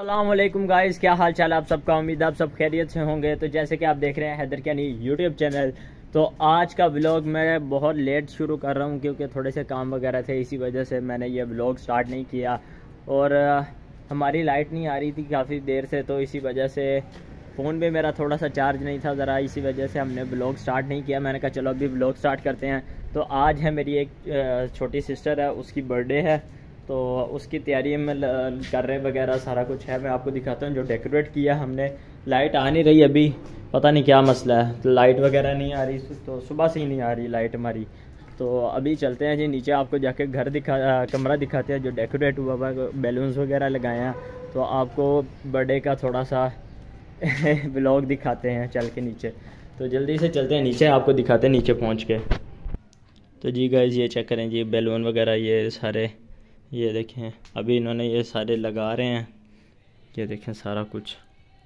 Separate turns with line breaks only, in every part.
अस्सलाम वालेकुम गाइस, क्या हाल चाल है आप सबका। उम्मीद है आप सब खैरियत से होंगे। तो जैसे कि आप देख रहे हैं हैदर कैनी यूट्यूब चैनल। तो आज का व्लॉग मैं बहुत लेट शुरू कर रहा हूं क्योंकि थोड़े से काम वगैरह थे, इसी वजह से मैंने ये व्लॉग स्टार्ट नहीं किया। और हमारी लाइट नहीं आ रही थी काफ़ी देर से, तो इसी वजह से फ़ोन पे मेरा थोड़ा सा चार्ज नहीं था ज़रा, इसी वजह से हमने व्लॉग स्टार्ट नहीं किया। मैंने कहा चलो अभी व्लॉग स्टार्ट करते हैं। तो आज है मेरी एक छोटी सिस्टर है, उसकी बर्थडे है, तो उसकी तैयारी में कर रहे वगैरह सारा कुछ है। मैं आपको दिखाता हूँ जो डेकोरेट किया हमने। लाइट आ नहीं रही अभी, पता नहीं क्या मसला है, तो लाइट वगैरह नहीं आ रही, तो सुबह से ही नहीं आ रही लाइट हमारी। तो अभी चलते हैं जी नीचे, आपको जाके घर कमरा दिखाते हैं जो डेकोरेट हुआ हुआ, बैलून्स वगैरह लगाए हैं। तो आपको बर्थडे का थोड़ा सा व्लॉग दिखाते हैं चल के नीचे। तो जल्दी से चलते हैं नीचे, आपको दिखाते हैं नीचे पहुँच के। तो जी गाइस ये चेक करें जी, बैलून वगैरह ये सारे, ये देखें अभी इन्होंने ये सारे लगा रहे हैं। ये देखें सारा कुछ,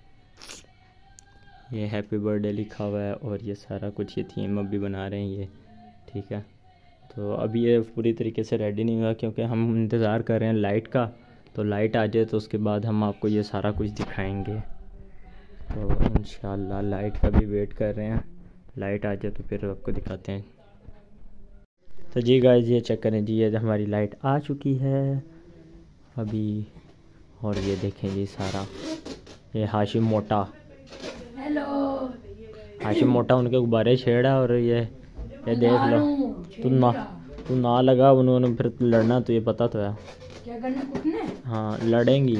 ये हैप्पी बर्थडे लिखा हुआ है और ये सारा कुछ, ये थीम अभी बना रहे हैं ये, ठीक है। तो अभी ये पूरी तरीके से रेडी नहीं हुआ क्योंकि हम इंतज़ार कर रहे हैं लाइट का। तो लाइट आ जाए तो उसके बाद हम आपको ये सारा कुछ दिखाएंगे। तो इंशाल्लाह लाइट का भी वेट कर रहे हैं, लाइट आ जाए तो फिर आपको दिखाते हैं। तो जी गाइस ये चेक करें जी, ये हमारी लाइट आ चुकी है अभी। और ये देखें जी सारा, ये हाशिम मोटा,
हेलो
हाशिम मोटा उनके गुब्बारे छेड़ा। और ये देख लो, तू ना लगा उन्होंने फिर लड़ना, तो ये पता तो है
क्या करना कुटने।
हाँ लड़ेंगी।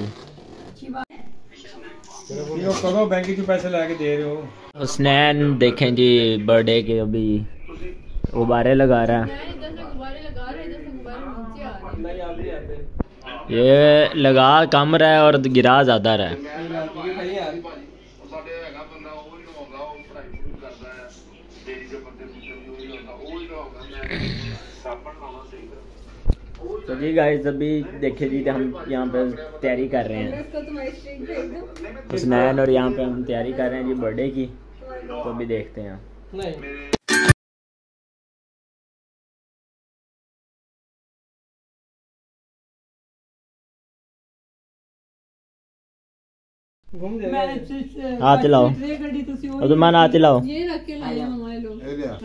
करो बैंक के पैसे लाके दे रहे हो।
स्नैन देखें जी बर्थडे के अभी गुब्बारे लगा रहा है। ये लगा कम रहा है और गिरा ज़्यादा रहा है। तो जी गाइस अभी देखिए जी, हम यहाँ पे तैयारी कर रहे हैं हुसनैन, और यहाँ पे हम तैयारी कर रहे हैं जी बर्थडे की। तो अभी देखते हैं। आते लाओ उधमान, आते लाओ
ये रख के लाए हमारे लोग।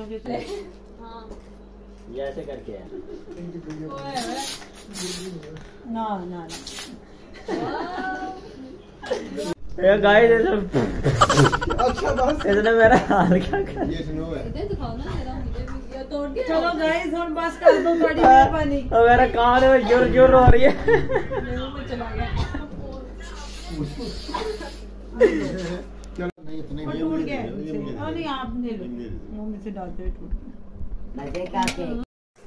ये ऐसे करके है
ना ना
ये गाइस इसने मेरा हाल क्या कर
इधर दिखाओ ना जरा, मुझे भी तोड़ के। चलो गाइस हम बस कर दो, बड़ी मेहरबानी।
मेरा कान में जोर जोर हो रही है।
चला गया टूट गया। नहीं आप ले लो, मुंह में से डालते हुए टूट गया।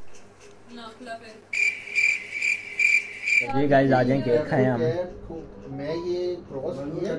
जी गाइस आ जाएं, केक खाएं हम।
मैं ये क्रॉस किया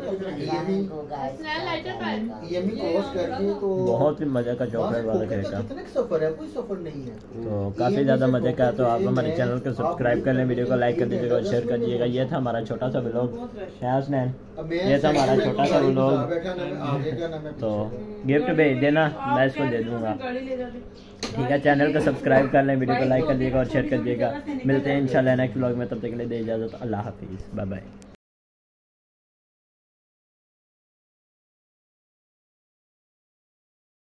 ये भी क्रॉस करके, तो
बहुत ही मजे का चॉकलेट वाला केक है।
कितने सफर है, कोई सफर नहीं है,
तो काफ़ी ज़्यादा मजे का। तो आप हमारे चैनल को सब्सक्राइब कर लें, वीडियो को लाइक कर दीजिएगा और शेयर कर दीजिएगा। ये था हमारा छोटा सा व्लॉग, ये था हमारा छोटा सा व्लॉग। तो गिफ्ट भेज देना, मैं इसको दे दूँगा, ठीक है। चैनल को सब्सक्राइब कर लें, वीडियो को लाइक कर दीजिएगा और शेयर कर दीजिएगा। मिलते हैं इंशाल्लाह नेक्स्ट व्लॉग में, तब तक के लिए दे इजाज़त। अल्लाह हाफिज़, बाय बाय।